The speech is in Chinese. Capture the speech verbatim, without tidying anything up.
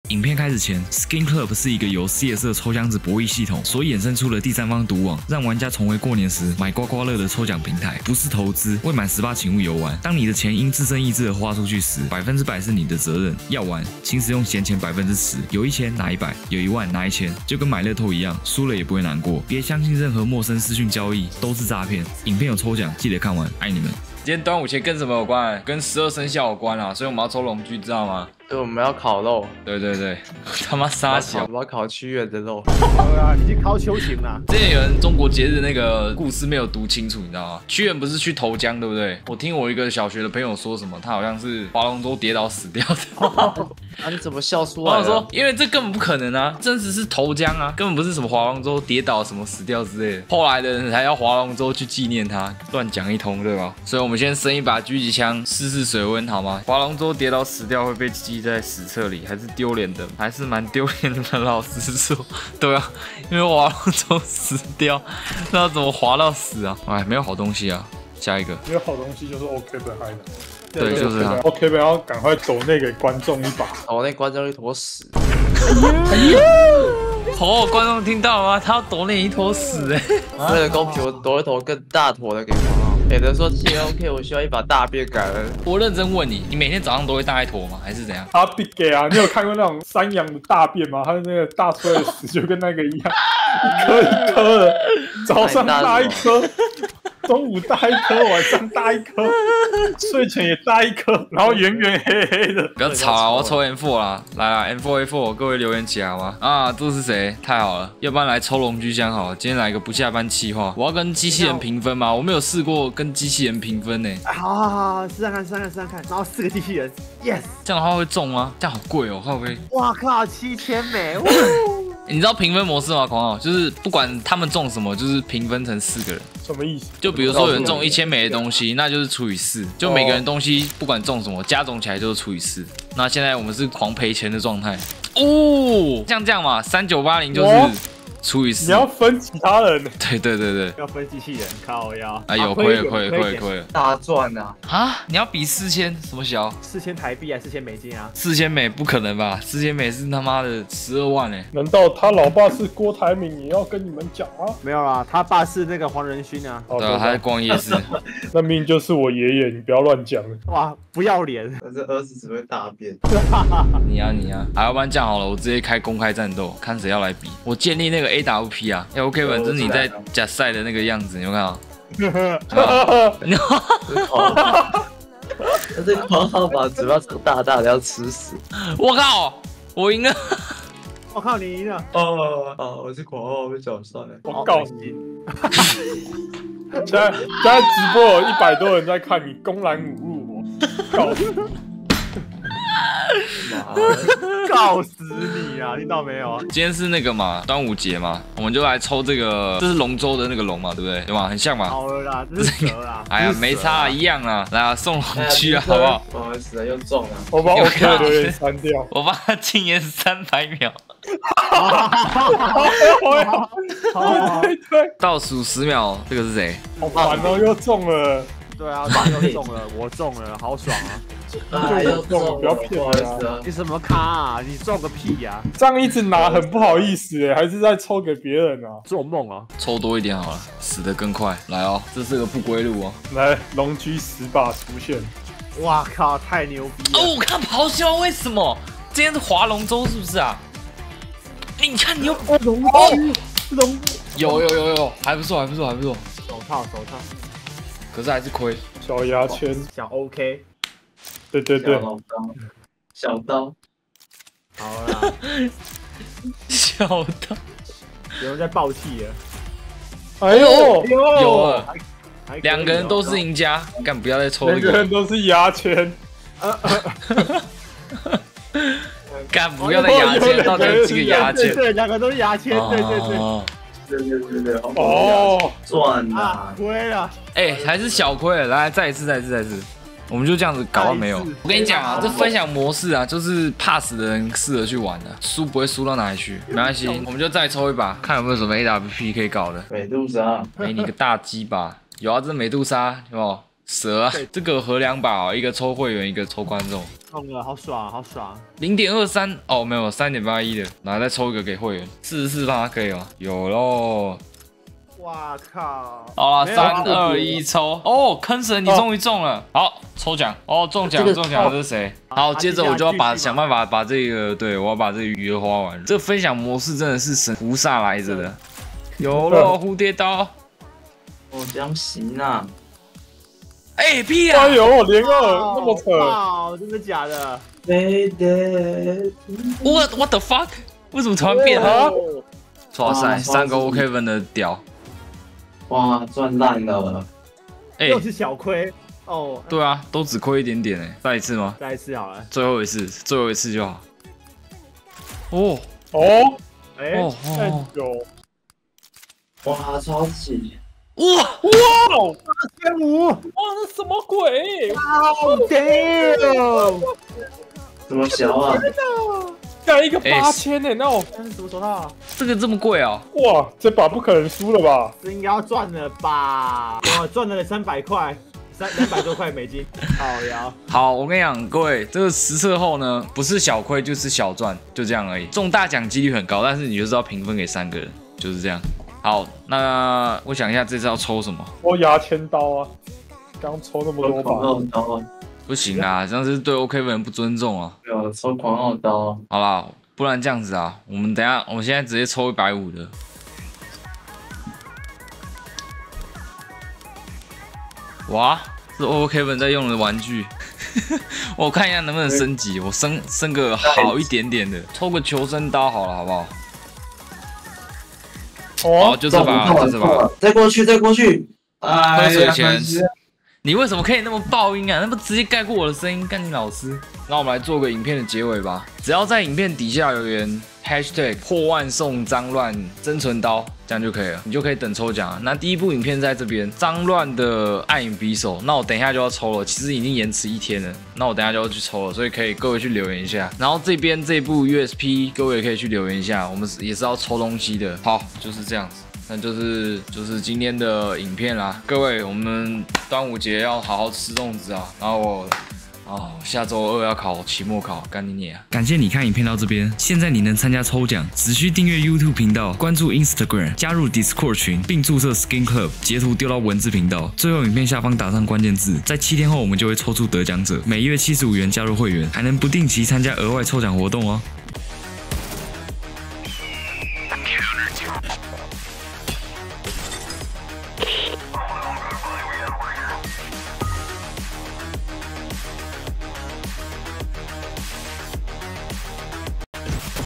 影片开始前 ，Skin Club 是一个由 C S 的抽奖纸博弈系统所衍生出的第三方赌网，让玩家重回过年时买刮刮乐的抽奖平台，不是投资。未满十八请勿游玩。当你的钱因自身意志而花出去时，百分之百是你的责任。要玩，请使用闲钱百分之十，有一千拿一百，有一万拿一千，就跟买乐透一样，输了也不会难过。别相信任何陌生私讯交易，都是诈骗。影片有抽奖，记得看完，爱你们。今天端午节跟什么有关？跟十二生肖有关啊，所以我们要抽龙具，知道吗？ 对，我们要烤肉。 对对对，他妈傻小！ 我们要烤屈原的肉。 对啊，已经烤秋瑾了。 之前有人中国节日那个故事没有读清楚，你知道吗？屈原不是去投江，对不对？我听我一个小学的朋友说什么，他好像是划龙舟跌倒死掉的。 啊，你怎么笑出来了？ 我说，因为这根本不可能啊，真实是投江啊，根本不是什么划龙舟跌倒什么死掉之类的。后来的人才要划龙舟去纪念他，乱讲一通，对吧？所以我们先生一把狙击枪试试水温，好吗？划龙舟跌倒死掉会被记在史册里，还是丢脸的，还是蛮丢脸的。老实说，对啊，因为划龙舟死掉，那要怎么划到死啊？哎，没有好东西啊。下一个， 没有好东西就是 OK 本嗨的。 对，就是他。 OK 本要赶快抖那给观众一把。 抖那观众一坨屎。 哎呀！哦，观众听到了吗？他要抖那一坨屎哎！ 为了公平，我抖一坨更大坨的给黄浩。有人说谢 OK， 我需要一把大便感恩。 我认真问你，你每天早上都会大一坨吗？还是怎样？ 他必给啊！你有看过那种山羊的大便吗？它的那个大出来的屎就跟那个一样，一颗一颗的，早上大一颗。中午大一颗，晚上大一颗，睡前也大一颗，然后圆圆黑黑的。 不要吵啊！我要抽 M 四 啦，来啦 M 四 A 四，各位留言起来好吗？啊，这是谁？太好了，要不然来抽龙居箱好了。今天来个不下班企划，我要跟机器人评分吗？我没有试过跟机器人评分呢。 好好好，试试看，试试看，试试看。然后四个机器人 ，yes。 这样的话会中吗？这样好贵哦，会不会？ 哇靠，七千美！ 你知道评分模式吗？狂傲就是不管他们中什么，就是评分成四个人。 什么意思？ 就比如说有人中一千枚的东西，那就是除以四。就每个人东西不管中什么，加总起来就是除以四。那现在我们是狂赔钱的状态哦，像这样嘛，三九八零就是除以四。 你要分其他人？ 对对对对， 要分机器人，靠腰。 哎有亏了亏了亏了亏了， 大赚啊！ 啊，你要比四千什么小？ 四千台币还是四千美金啊？ 四千美不可能吧？四千美是他妈的十二万哎！ 难道他老爸是郭台铭也要跟你们讲吗？ 没有啦，他爸是那个黄仁勋啊。 对啊，他在逛夜市。 那命就是我爷爷，你不要乱讲。 哇，不要脸！ 但是儿子只会大便。 你呀、啊、你呀、啊，啊，要不然这样好了，我直接开公开战斗，看谁要来比。我建立那个 A W P 啊，哎 OK 本，这是你在假赛的那个样子，你有看到？ 他这狂号把嘴巴张大大的要吃屎！ 我靠，我赢了！ 我靠，你赢了！ 哦哦，我是狂号被搅算了。 我告诉你，现在现在直播有一百多人在看，你公然侮辱我，告诉你。 告死你啊！听到没有？ 今天是那个嘛，端午节嘛，我们就来抽这个，这是龙舟的那个龙嘛，对不对？对吧？很像嘛。 好了啦，这是蛇啦。 哎呀，没差，一样啦。来啊，送龙区啊，好不好？ 不好意思啊，又中了。 我把 OK 的留言删掉。 我帮他禁言三百秒。 对对， 倒数十秒，这个是谁？ 好烦哦，又中了。 对啊，又中了，我中了，好爽啊！ 啊，又中了， 不要骗我啊！ 你什么咖啊？你中个屁呀！ 这样一直拿很不好意思哎，还是在抽给别人啊？ 做梦啊！ 抽多一点好了，死得更快。来哦，这是个不归路哦。 来，龙居十把出现。 哇靠，太牛逼了！ 哦，我看咆哮，为什么？今天是划龙舟是不是啊？你看你又龙哦， 龙有有有有，还不错还不错还不错。 手套手套， 可是还是亏。 小牙签， 小 OK。 对对对， 小刀，小刀， 好啦， 小刀， 有人在爆气了。 哎呦， 有了，两个人都是赢家，干不要再抽两个人都是牙签， 干不要再牙签，到底有几个牙签？ 对，两个都是牙签，对对对。 对对对对， 哦， 赚啊，亏了。 哎，还是小亏了，来再一次，再一次，再一次。我们就这样子搞到没有。我跟你讲啊，这分享模式啊，就是怕死的人适合去玩的，输不会输到哪里去，没关系，我们就再抽一把，看有没有什么 A W P 可以搞的。 美杜莎， 哎，你个大鸡巴！有啊，这是美杜莎，有没有？蛇啊，这个合两把哦，一个抽会员，一个抽观众。 中了，好爽，好爽。 零点二三哦，没有三点八一的，然后再抽一个给会员，四十四趴可以吗？有喽。 哇靠！ 好了， 没有三二一抽哦，坑神你终于中了。好，抽奖哦，中奖中奖，这是谁？好，接着我就要把想办法把这个，对我要把这个余额花完。这个分享模式真的是神菩萨来着的。有了蝴蝶刀。 哦，这样行啊！ 哎屁啊！ 哎呦，连二那么扯！ 哇，真的假的 ？What What the fuck？ 为什么突然变了？哇塞， 哇三个 OK 分的屌！ 哇，赚烂了！ 哎、 又是小亏哦。 对啊，都只亏一点点哎，再一次吗？ 再一次好了。 最后一次，最后一次就好。哦哦， 哎， 哦太哦！ 久。 哇，超级！ 哇哇， 千五！ 哇，这什么鬼？ 好 damn！ 这么小啊？ 干一个哎八千呢，那我这是什么手套？ 这个这么贵哦！ 哇，这把不可能输了吧？ 这应该要赚了吧？我赚了三百块，三两百多块美金。好呀， 好，我跟你讲，各位，这个实测后呢，不是小亏就是小赚，就这样而已。中大奖几率很高，但是你就是要平分给三个人，就是这样。好，那我想一下这次要抽什么？ 抽牙签刀啊！刚抽那么多狂把， 傲刀， 不行啦，这样是对 OK 的人不尊重啊。 没有抽狂傲刀。 好啦，不然这样子啊，我们等一下，我们现在直接抽一百五的。哇，是 OK 本在用的玩具，我看一下能不能升级，我升升个好一点点的，抽个求生刀好了，好不好？哦， 哦， 就这把，就这把。 再过去，再过去。哎喝水前呀， 你为什么可以那么爆音啊？那不直接盖过我的声音？干你老师！那我们来做个影片的结尾吧。只要在影片底下留言 hashtag 破万送脏乱真存刀，这样就可以了，你就可以等抽奖了。那第一部影片在这边，脏乱的暗影匕首，那我等一下就要抽了，其实已经延迟一天了，那我等一下就要去抽了，所以可以各位去留言一下。然后这边这部 U S P 各位也可以去留言一下，我们也是要抽东西的。好，就是这样子。那就是就是今天的影片啦，各位，我们端午节要好好吃粽子啊，然后我哦下周二要考期末考，干你娘！感谢你看影片到这边，现在你能参加抽奖，只需订阅 YouTube 频道，关注 Instagram， 加入 Discord 群，并注册 Skin Club， 截图丢到文字频道，最后影片下方打上关键字，在七天后我们就会抽出得奖者，每月七十五元加入会员，还能不定期参加额外抽奖活动哦。